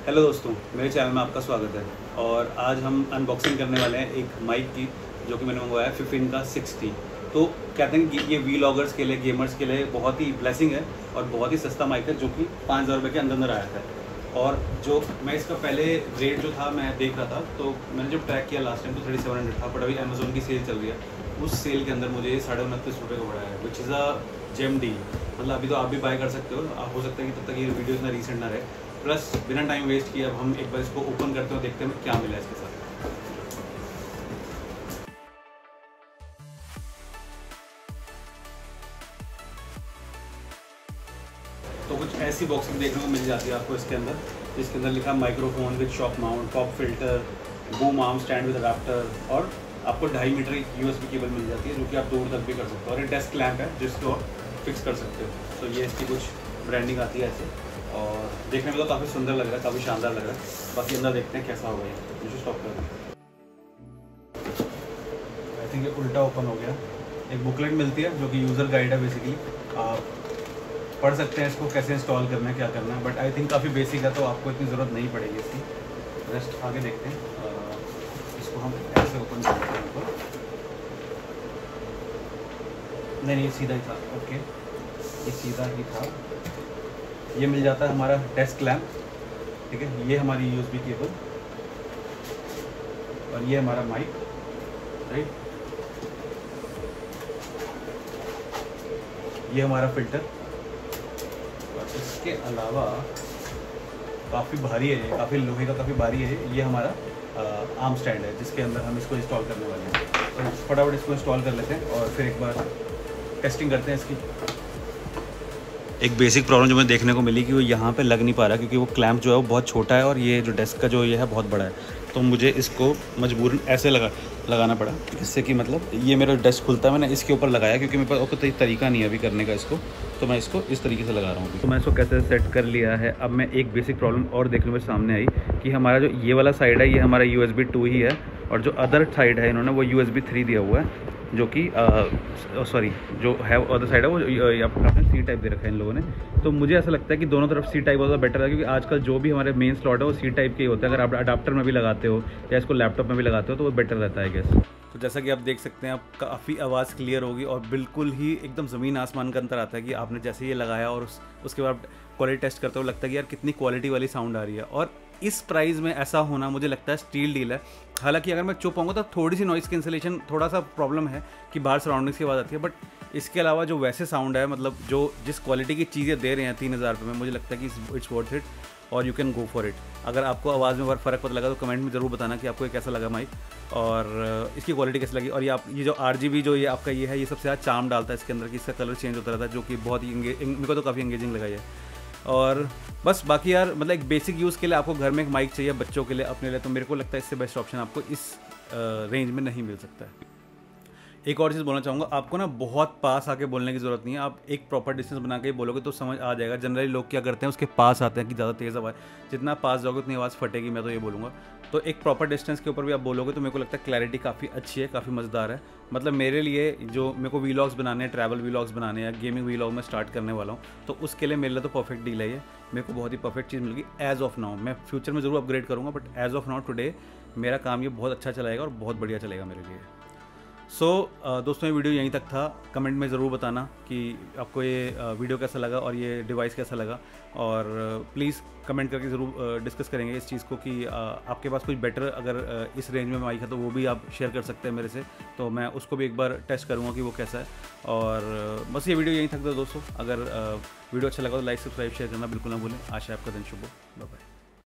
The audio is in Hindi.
हेलो दोस्तों, मेरे चैनल में आपका स्वागत है। और आज हम अनबॉक्सिंग करने वाले हैं एक माइक की, जो कि मैंने मंगवाया है फिफिन का 60। तो कहते हैं कि ये वीलॉगर्स के लिए, गेमर्स के लिए बहुत ही ब्लेसिंग है और बहुत ही सस्ता माइक है, जो कि 5000 रुपये के अंदर आया था। और जो मैं इसका पहले रेट जो था मैं देख रहा था, तो मैंने जब ट्रैक किया लास्ट टाइम तो 3700 था, बट अभी अमेजोन की सेल चल रही है। उस सेल के अंदर मुझे 29.5 रुपये का पड़ा है, which is a gem deal. मतलब अभी तो आप भी बाय कर सकते हो। आप हो सकता है कि तब तक ये वीडियो इतना रीसेंट ना रहे। प्लस बिना टाइम वेस्ट किए अब हम एक बार इसको ओपन करते हैं, देखते हैं क्या मिला है इसके साथ। तो कुछ ऐसी बॉक्सिंग देखने को मिल जाती है आपको इसके अंदर, जिसके अंदर लिखा microphone with shock mount, pop filter, boom arm stand with adapter, और आपको 2.5 मीटर की USB केबल मिल जाती है, जो कि आप दूर तक भी कर सकते हो। और ये डेस्क लैंप है जिसको आप फिक्स कर सकते हो। तो ये इसकी कुछ ब्रांडिंग आती है ऐसे, और देखने में तो काफ़ी सुंदर लग रहा है, काफ़ी शानदार लग रहा है। बाकी अंदर देखते हैं कैसा होगा ये। मुझे स्टॉप कर दें। आई थिंक ये उल्टा ओपन हो गया। एक बुकलेट मिलती है जो कि यूज़र गाइड है। बेसिकली आप पढ़ सकते हैं इसको कैसे इंस्टॉल करना है, क्या करना है, बट आई थिंक काफ़ी बेसिक है, तो आपको इतनी ज़रूरत नहीं पड़ेगी इसकी। रेस्ट आगे देखते हैं। इसको हम ऐसे ओपन करते हैं इनको। नहीं, ये सीधा ही था। ओके, ये सीधा ही था। ये मिल जाता है हमारा डेस्क लैम्प, ठीक है। ये हमारी USB केबल, और ये हमारा माइक, राइट। ये हमारा फिल्टर, और इसके अलावा काफ़ी भारी है, काफ़ी लोहे का काफ़ी भारी है। ये हमारा आर्म स्टैंड है, जिसके अंदर हम इसको इंस्टॉल करने वाले हैं। तो फटाफट इसको इंस्टॉल कर लेते हैं और फिर एक बार टेस्टिंग करते हैं इसकी। एक बेसिक प्रॉब्लम जो मुझे देखने को मिली कि वो यहाँ पे लग नहीं पा रहा, क्योंकि वो क्लैंप जो है वो बहुत छोटा है और ये जो डेस्क का जो ये है बहुत बड़ा है। तो मुझे इसको मजबूरन ऐसे लगाना पड़ा, जिससे कि मतलब ये मेरा डेस्क खुलता है। मैंने इसके ऊपर लगाया क्योंकि मेरे पास कोई तरीका नहीं है अभी करने का इसको, तो मैं इसको इस तरीके से लगा रहा हूँ। तो मैं इसको कैसे सेट कर लिया है। अब मैं एक बेसिक प्रॉब्लम और देखने में सामने आई कि हमारा जो ये वाला साइड है ये हमारा USB 2 ही है, और जो अदर साइड है इन्होंने वो USB 3 दिया हुआ है, जो कि सॉरी जो है अदर साइड है वो आपने C टाइप दे रखा है इन लोगों ने। तो मुझे ऐसा लगता है कि दोनों तरफ C टाइप ज़्यादा बेटर है, क्योंकि आजकल जो भी हमारे मेन स्लॉट है वो C टाइप के ही होता है। अगर आप अडाप्टर में भी लगाते हो या इसको लैपटॉप में भी लगाते हो तो वो बेटर रहता है, गैस। तो जैसा कि आप देख सकते हैं, आप काफ़ी आवाज़ क्लियर होगी और बिल्कुल ही एकदम ज़मीन आसमान का अंतर आता है कि आपने जैसे ये लगाया और उसके बाद क्वालिटी टेस्ट करते हो, लगता है कि यार कितनी क्वालिटी वाली साउंड आ रही है। और इस प्राइस में ऐसा होना मुझे लगता है स्टील डील है। हालांकि अगर मैं चुप पाऊँगा तो थोड़ी सी नॉइस कैंसिलेशन थोड़ा सा प्रॉब्लम है कि बाहर सराउंडिंग्स की आवाज़ आती है, बट इसके अलावा जो वैसे साउंड है, मतलब जो जिस क्वालिटी की चीज़ें दे रहे हैं 3000 रुपये में, मुझे लगता है कि इट्स वर्थ इट और you can go for it. अगर आपको आवाज़ में फ़र्क पता लगा तो कमेंट में ज़रूर बताना कि आपको ये कैसा लगा माइक, और इसकी क्वालिटी कैसी लगी। और ये जो RGB जो ये आपका ये है, ये सबसे ज़्यादा चार्म डालता है इसके अंदर, कि इसका कलर चेंज होता रहता है, जो कि बहुत ही मेरे को तो काफ़ी एंगेजिंग लगा है। और बस बाकी यार, मतलब एक बेसिक यूज़ के लिए आपको घर में एक माइक चाहिए बच्चों के लिए, अपने लिए, तो मेरे को लगता है इससे बेस्ट ऑप्शन आपको इस रेंज में नहीं मिल सकता है। एक और चीज़ बोलना चाहूँगा, आपको ना बहुत पास आके बोलने की ज़रूरत नहीं है। आप एक प्रॉपर डिस्टेंस बना के बोलोगे तो समझ आ जाएगा। जनरली लोग क्या करते हैं, उसके पास आते हैं कि ज़्यादा तेज़ आवाज़, जितना पास जाओगे उतनी आवाज़ फटेगी, मैं तो ये बोलूँगा। तो एक प्रॉपर डिस्टेंस के ऊपर भी आप बोलोगे तो मेरे को लगता है क्लैरिटी काफ़ी अच्छी है, काफ़ी मज़ेदार है। मतलब मेरे लिए जो मेरे को वीलॉग्स बनाने हैं, ट्रैवल वीलॉग्स बनाने हैं, गेमिंग वीलॉग में स्टार्ट करने वाला हूँ, तो उसके लिए मेरे लिए तो परफेक्ट डील है ये। मेरे को बहुत ही परफेक्ट चीज़ मिल गई एज़ ऑफ नाउ। मैं फ्यूचर में ज़रूर अपग्रेड करूँगा, but as of now today मेरा काम ये बहुत अच्छा चलाएगा और बहुत बढ़िया चलेगा मेरे लिए। दोस्तों, ये वीडियो यहीं तक था। कमेंट में ज़रूर बताना कि आपको ये वीडियो कैसा लगा और ये डिवाइस कैसा लगा, और प्लीज़ कमेंट करके ज़रूर डिस्कस करेंगे इस चीज़ को कि आपके पास कुछ बेटर अगर इस रेंज में माइक है तो वो भी आप शेयर कर सकते हैं मेरे से, तो मैं उसको भी एक बार टेस्ट करूँगा कि वो कैसा है। और बस ये वीडियो यहीं तक था दोस्तों। अगर वीडियो अच्छा लगा तो लाइक, सब्सक्राइब, शेयर करना बिल्कुल ना भूलें। आशा है आपका दिन शुभ हो। Bye bye.